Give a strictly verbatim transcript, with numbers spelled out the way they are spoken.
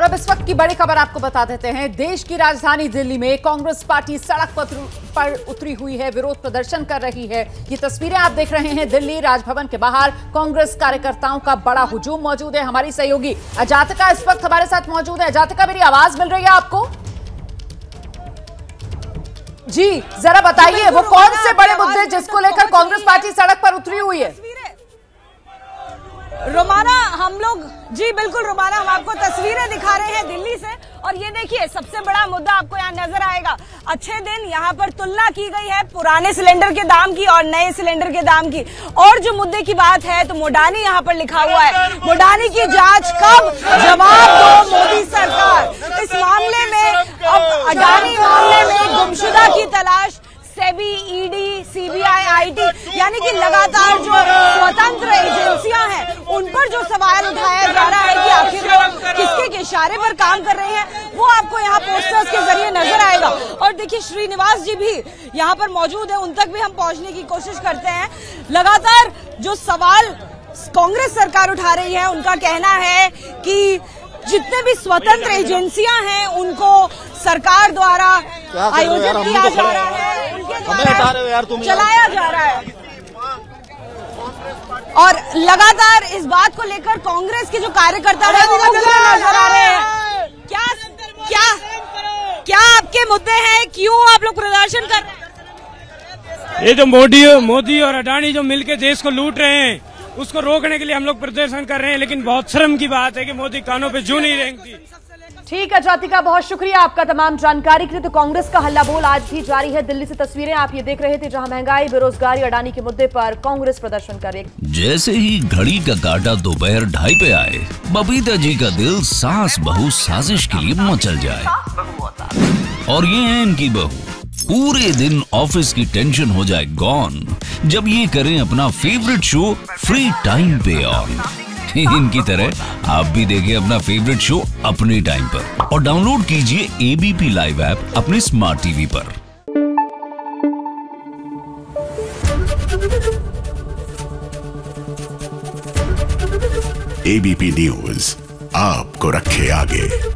अब इस वक्त की बड़ी खबर आपको बता देते हैं। देश की राजधानी दिल्ली में कांग्रेस पार्टी सड़क पर उतरी हुई है, विरोध प्रदर्शन कर रही है। ये तस्वीरें आप देख रहे हैं दिल्ली राजभवन के बाहर कांग्रेस कार्यकर्ताओं का बड़ा हुजूम मौजूद है। हमारी सहयोगी अजातिका इस वक्त हमारे साथ मौजूद है। अजातिका, मेरी आवाज मिल रही है आपको? जी जरा बताइए, वो कौन से बड़े मुद्दे जिसको लेकर कांग्रेस पार्टी सड़क पर उतरी हुई है? रोमाना, हम लोग जी बिल्कुल रोमाना, हम आपको तस्वीरें दिखा रहे हैं दिल्ली से। और ये देखिए, सबसे बड़ा मुद्दा आपको यहाँ नजर आएगा। अच्छे दिन यहाँ पर तुलना की गई है पुराने सिलेंडर के दाम की और नए सिलेंडर के दाम की। और जो मुद्दे की बात है तो मोडानी यहाँ पर लिखा हुआ है। मोडानी की जांच कब, जवाब दो मोदी सरकार। इस मामले में, अब अडानी मामले में गुमशुदा की तलाश, सेबी, ईडी, सीबीआई, आईटी, यानी कि लगातार जो स्वतंत्र एजेंसियां हैं उन पर जो सवाल उठाया जा रहा है कि आखिर वो किसके के इशारे पर काम कर रहे हैं, वो आपको यहाँ पोस्टर्स के जरिए नजर आएगा। और देखिए, श्रीनिवास जी भी यहाँ पर मौजूद है, उन तक भी हम पहुंचने की कोशिश करते हैं। लगातार जो सवाल कांग्रेस सरकार उठा रही है, उनका कहना है कि जितने भी स्वतंत्र एजेंसियां हैं उनको सरकार द्वारा आयोजित किया जा रहा है, उनके द्वारा चलाया जा रहा है। और लगातार इस बात को लेकर कांग्रेस के जो कार्यकर्ता हैं वो नजर आ रहे हैं। क्या क्या क्या आपके मुद्दे हैं? क्यों आप लोग प्रदर्शन कर रहे हैं? ये जो मोदी मोदी और अडानी जो मिलकर देश को लूट रहे हैं, उसको रोकने के लिए हम लोग प्रदर्शन कर रहे हैं। लेकिन बहुत शर्म की बात है कि मोदी कानों पे जूं नहीं रेंगती। ठीक है जातिका, बहुत शुक्रिया आपका तमाम जानकारी के लिए। तो कांग्रेस का हल्ला बोल आज भी जारी है। दिल्ली से तस्वीरें आप ये देख रहे थे, जहां महंगाई, बेरोजगारी, अडानी के मुद्दे पर कांग्रेस प्रदर्शन कर रही है। जैसे ही घड़ी का काटा दोपहर ढाई पे आए, बबीता जी का दिल सास बहू साजिश के लिए मचल जाए। और ये है इनकी बहू, पूरे दिन ऑफिस की टेंशन हो जाए गॉन जब ये करें अपना फेवरेट शो फ्री टाइम पे ऑन। इनकी तरह आप भी देखिए अपना फेवरेट शो अपने टाइम पर और डाउनलोड कीजिए एबीपी लाइव ऐप अपने स्मार्ट टीवी पर। एबीपी न्यूज आपको रखे आगे।